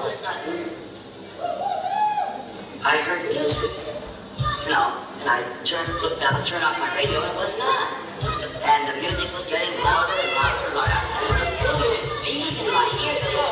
of a sudden, I heard music, you know, and I looked down, turned off my radio, and it was not. And the music was getting louder and louder and louder. I was feeling it in my ears.